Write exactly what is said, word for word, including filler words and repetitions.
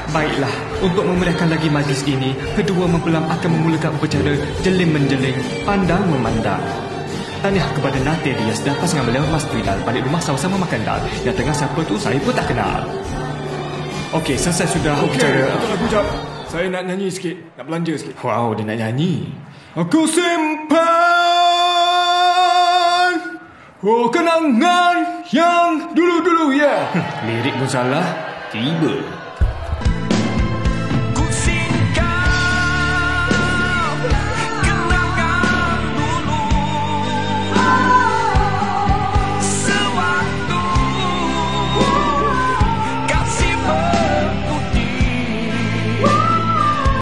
Baiklah, untuk memeriahkan lagi majlis ini, kedua mempelai akan memulakan upacara jeling menjeling, pandang memandang. Tahniah kepada Nate Diaz dan pasangan beliau Mas Tridal balik rumah sama-sama makan dal. Yang tengah siapa tu saya pun tak kenal. Okey, selesai sudah upacara. Okey, lagu jap. Saya nak nyanyi sikit, nak belanja sikit. Wow, dia nak nyanyi. Aku simpan oh kenangan yang dulu-dulu, ya. Yeah. Lirik pun salah, tiba.